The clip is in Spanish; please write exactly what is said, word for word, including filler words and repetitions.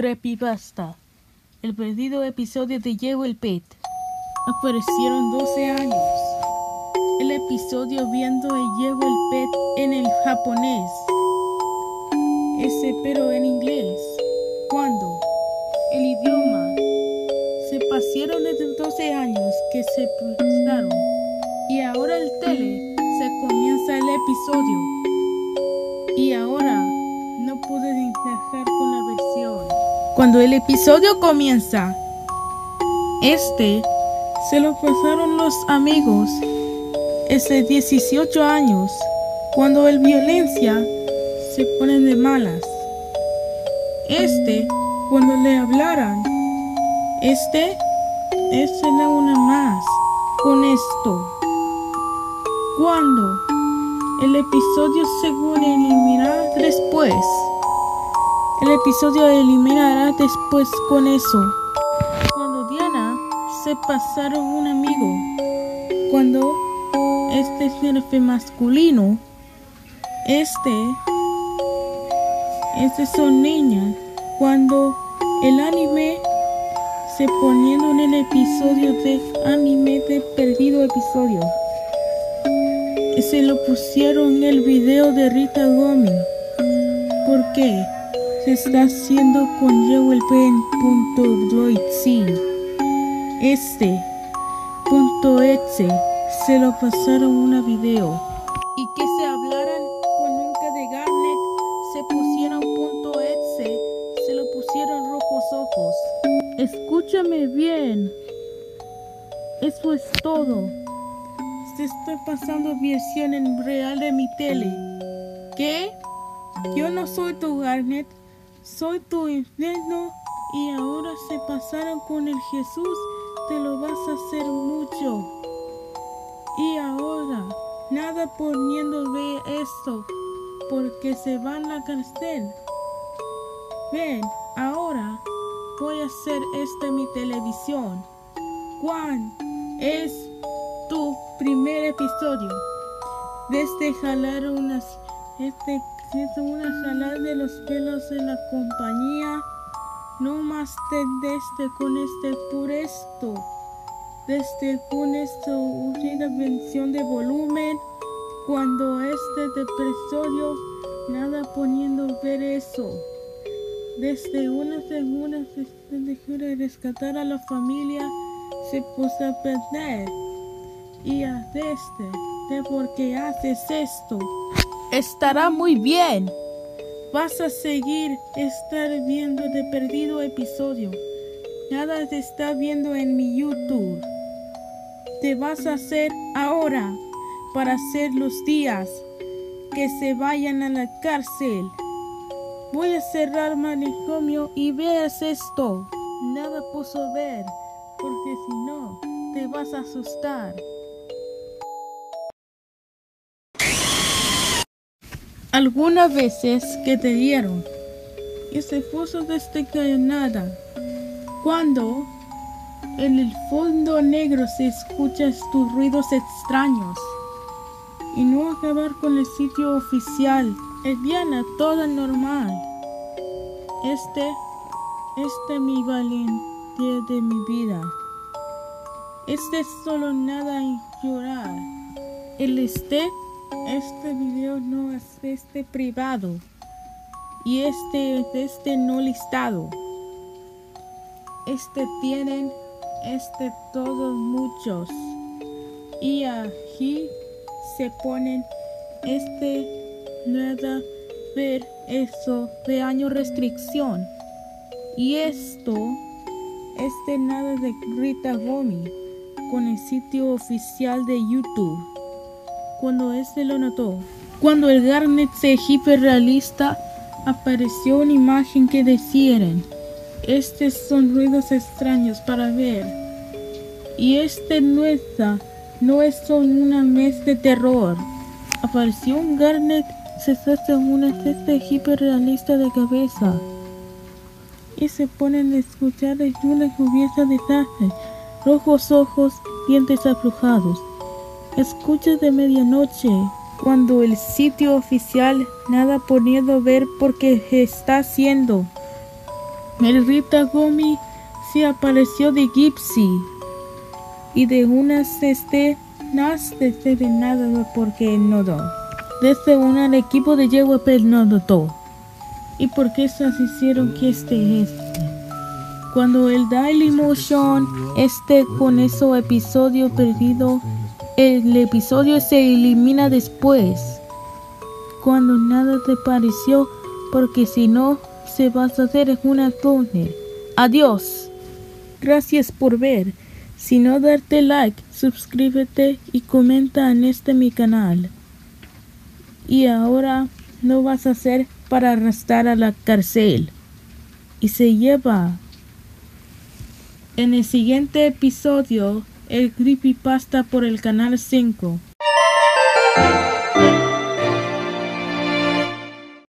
Creepypasta. El perdido episodio de Llevo el Pet. Aparecieron doce años. El episodio viendo el Llevo el Pet en el japonés. Ese pero en inglés. Cuando el idioma se pasaron de doce años que se pasaron. Y ahora el tele se comienza el episodio. Y ahora no pude encajar con la versión. Cuando el episodio comienza, este se lo pasaron los amigos. Ese dieciocho años, cuando el violencia se ponen de malas. Este, cuando le hablaran, este, este no una más con esto. Cuando el episodio según eliminará después. El episodio eliminará después con eso. Cuando Diana se pasaron un amigo. Cuando este es masculino. Este. Este son niñas. Cuando el anime se poniendo en el episodio de anime de perdido episodio. Se lo pusieron en el video de Rita Gomi. ¿Por qué? Se está haciendo con Llevo el Pet. Este punto exe se lo pasaron una video. Y que se hablaran con nunca de Garnet, se pusieron punto exe, se lo pusieron rojos ojos. Escúchame bien. Eso es todo. Se está pasando versión en real de mi tele. ¿Qué? Yo no soy tu Garnet, soy tu infierno y ahora se pasaron con el Jesús, te lo vas a hacer mucho. Y ahora, nada poniendo ve esto, porque se van a la cárcel. Ven, ahora voy a hacer esta mi televisión. Juan, es tu primer episodio. Desde jalar unas este es una jalada de los pelos en la compañía. No más de este con este por esto. Desde con esto una invención de volumen. Cuando este de episodio nada poniendo ver eso. Desde una segunda se dejó de rescatar a la familia. Se puso a perder. Y a este, de por qué haces esto, estará muy bien. Vas a seguir estar viendo de perdido episodio. Nada te está viendo en mi YouTube. Te vas a hacer ahora para hacer los días que se vayan a la cárcel. Voy a cerrar manicomio y veas esto. Nada puso ver, porque si no, te vas a asustar. Algunas veces que te dieron y se puso desde que nada. Cuando en el fondo negro se escuchan tus ruidos extraños y no acabar con el sitio oficial. Es Diana, toda normal. Este, este mi valiente de mi vida. Este es solo nada y llorar. El este Este video no es este privado y este este no listado. Este tienen este todos muchos y aquí se ponen este nada ver eso de año restricción y esto este nada de Rita Gomi con el sitio oficial de YouTube. Cuando este lo notó, cuando el Garnet se hiperrealista, apareció una imagen que decían: estos son ruidos extraños para ver. Y este no está, no es son una mes de terror. Apareció un Garnet, se hace una este hiperrealista de cabeza. Y se ponen a escuchar en una cubierta de sangre, rojos ojos, dientes aflojados. Escucha de medianoche, cuando el sitio oficial nada poniendo ver porque está haciendo. el Ritagumi se apareció de Gypsy y de unas escenas de nada porque notó. Desde un al equipo de Yewapel no notó. ¿Y por qué esas hicieron que este este? Cuando el Daily Motion esté con ese episodio perdido, el episodio se elimina después. Cuando nada te pareció, porque si no, se va a hacer una túnel. Adiós. Gracias por ver. Si no, darte like, suscríbete y comenta en este mi canal. Y ahora no vas a hacer para arrastrar a la cárcel. Y se lleva. En el siguiente episodio, el creepypasta por el canal cinco.